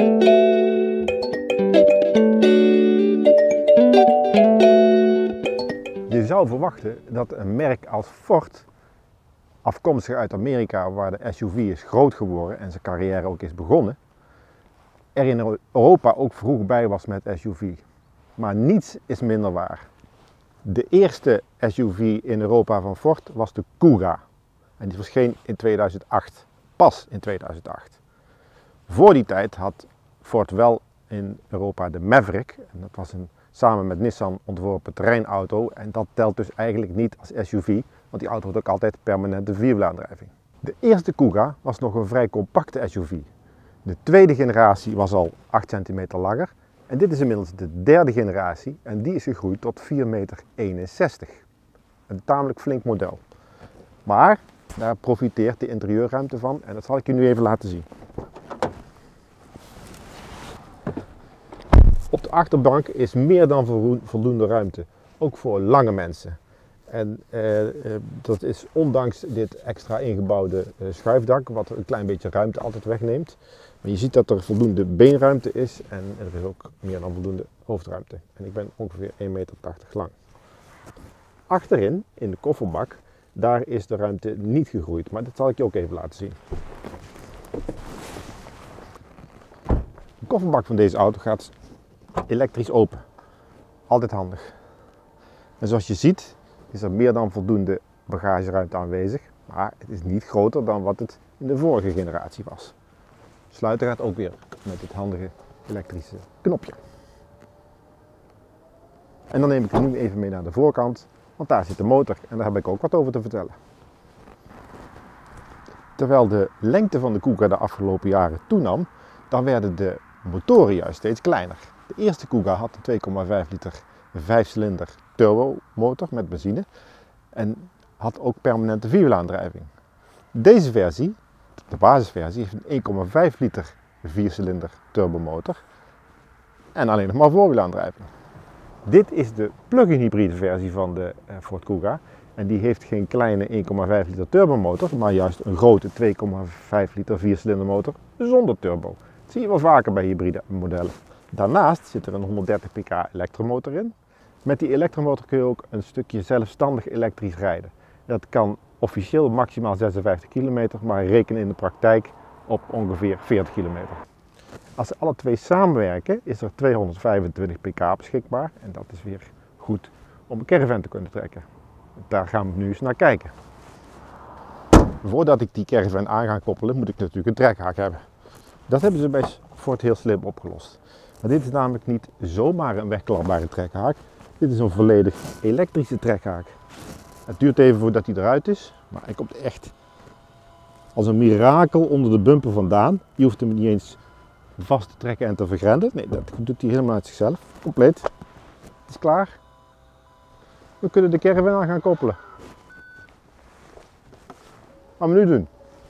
Je zou verwachten dat een merk als Ford, afkomstig uit Amerika waar de SUV is groot geworden en zijn carrière ook is begonnen, er in Europa ook vroeg bij was met SUV. Maar niets is minder waar. De eerste SUV in Europa van Ford was de Kuga. En die verscheen in 2008. Pas in 2008. Voor die tijd had Ford wel in Europa de Maverick. En dat was een samen met Nissan ontworpen terreinauto. En dat telt dus eigenlijk niet als SUV. Want die auto had ook altijd permanente vierwielaandrijving. De eerste Kuga was nog een vrij compacte SUV. De tweede generatie was al 8 centimeter langer. En dit is inmiddels de derde generatie en die is gegroeid tot 4,61 meter. Een tamelijk flink model. Maar daar profiteert de interieurruimte van en dat zal ik je nu even laten zien. Op de achterbank is meer dan voldoende ruimte, ook voor lange mensen. En dat is ondanks dit extra ingebouwde schuifdak, wat een klein beetje ruimte altijd wegneemt. Maar je ziet dat er voldoende beenruimte is en er is ook meer dan voldoende hoofdruimte. En ik ben ongeveer 1,80 meter lang. Achterin, in de kofferbak, daar is de ruimte niet gegroeid, maar dat zal ik je ook even laten zien. De kofferbak van deze auto gaat elektrisch open. Altijd handig. En zoals je ziet is er meer dan voldoende bagageruimte aanwezig, maar het is niet groter dan wat het in de vorige generatie was. Sluiten gaat ook weer met dit handige elektrische knopje. En dan neem ik het nu even mee naar de voorkant, want daar zit de motor en daar heb ik ook wat over te vertellen. Terwijl de lengte van de Kuga de afgelopen jaren toenam, dan werden de motoren juist steeds kleiner. De eerste Kuga had een 2,5 liter 5-cilinder turbomotor met benzine en had ook permanente vierwielaandrijving. Deze versie, de basisversie, heeft een 1,5 liter 4-cilinder turbomotor en alleen nog maar voorwielaandrijving. Dit is de plug-in hybride versie van de Ford Kuga en die heeft geen kleine 1,5 liter turbomotor, maar juist een grote 2,5 liter 4-cilinder motor zonder turbo. Dat zie je wel vaker bij hybride modellen. Daarnaast zit er een 130 pk elektromotor in. Met die elektromotor kun je ook een stukje zelfstandig elektrisch rijden. Dat kan officieel maximaal 56 kilometer, maar reken in de praktijk op ongeveer 40 kilometer. Als ze alle twee samenwerken is er 225 pk beschikbaar en dat is weer goed om een caravan te kunnen trekken. Daar gaan we nu eens naar kijken. Voordat ik die caravan aan ga koppelen moet ik natuurlijk een trekhaak hebben. Dat hebben ze bij Ford heel slim opgelost. Maar dit is namelijk niet zomaar een wegklapbare trekhaak. Dit is een volledig elektrische trekhaak. Het duurt even voordat hij eruit is, maar hij komt echt als een mirakel onder de bumper vandaan. Je hoeft hem niet eens vast te trekken en te vergrendelen. Nee, dat doet hij helemaal uit zichzelf. Compleet. Het is klaar. We kunnen de caravan aan gaan koppelen. Wat gaan we nu doen?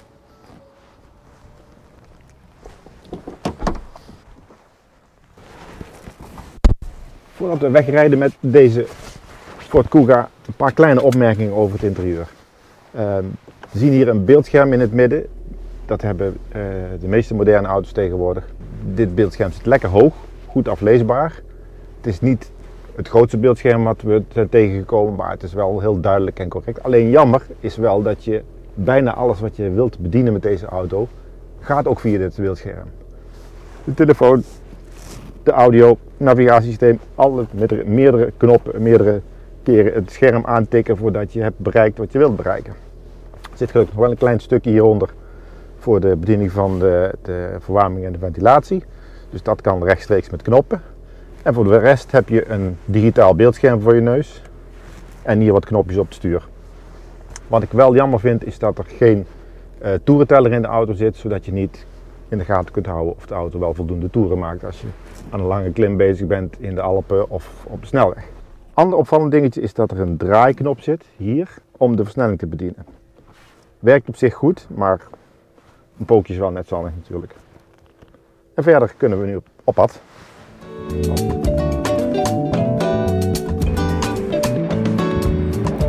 Voordat we wegrijden met deze Ford Kuga, een paar kleine opmerkingen over het interieur. We zien hier een beeldscherm in het midden. Dat hebben de meeste moderne auto's tegenwoordig. Dit beeldscherm zit lekker hoog, goed afleesbaar. Het is niet het grootste beeldscherm wat we zijn tegengekomen, maar het is wel heel duidelijk en correct. Alleen jammer is wel dat je bijna alles wat je wilt bedienen met deze auto, gaat ook via dit beeldscherm. De telefoon, de audio, navigatiesysteem, alle met meerdere knoppen, meerdere keren het scherm aantikken voordat je hebt bereikt wat je wilt bereiken. Er zit gelukkig nog wel een klein stukje hieronder voor de bediening van de verwarming en de ventilatie. Dus dat kan rechtstreeks met knoppen. En voor de rest heb je een digitaal beeldscherm voor je neus en hier wat knopjes op het stuur. Wat ik wel jammer vind is dat er geen toerenteller in de auto zit, zodat je niet in de gaten kunt houden of de auto wel voldoende toeren maakt als je aan een lange klim bezig bent in de Alpen of op de snelweg. Ander opvallend dingetje is dat er een draaiknop zit hier om de versnelling te bedienen. Werkt op zich goed, maar een pookje is wel net zo handig natuurlijk. En verder kunnen we nu op pad.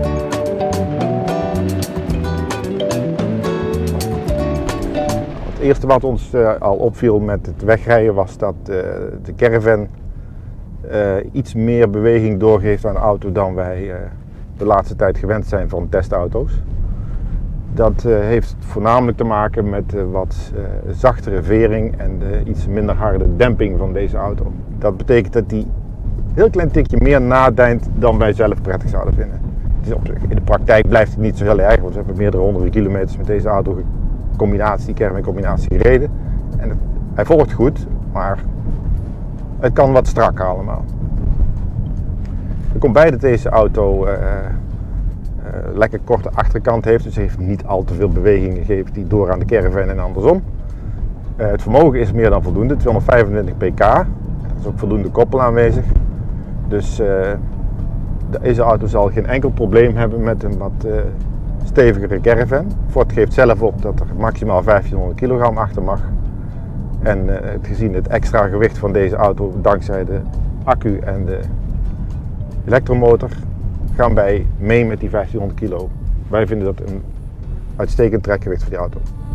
Het eerste wat ons al opviel met het wegrijden was dat de caravan iets meer beweging doorgeeft aan de auto dan wij de laatste tijd gewend zijn van testauto's. Dat heeft voornamelijk te maken met wat zachtere vering en de iets minder harde demping van deze auto. Dat betekent dat die een heel klein tikje meer nadijnt dan wij zelf prettig zouden vinden. Dus in de praktijk blijft het niet zo heel erg, want we hebben meerdere honderden kilometers met deze auto caravan combinatie gereden. En hij volgt goed, maar het kan wat strakker allemaal. Er komt bij dat deze auto lekker korte achterkant heeft, dus heeft niet al te veel bewegingen, geeft die door aan de caravan en andersom. Het vermogen is meer dan voldoende, 225 pk. Er is ook voldoende koppel aanwezig. Dus deze auto zal geen enkel probleem hebben met een wat stevigere caravan. Ford geeft zelf op dat er maximaal 1500 kilogram achter mag. En gezien het extra gewicht van deze auto, dankzij de accu en de elektromotor, gaan wij mee met die 1500 kilo. Wij vinden dat een uitstekend trekgewicht voor die auto.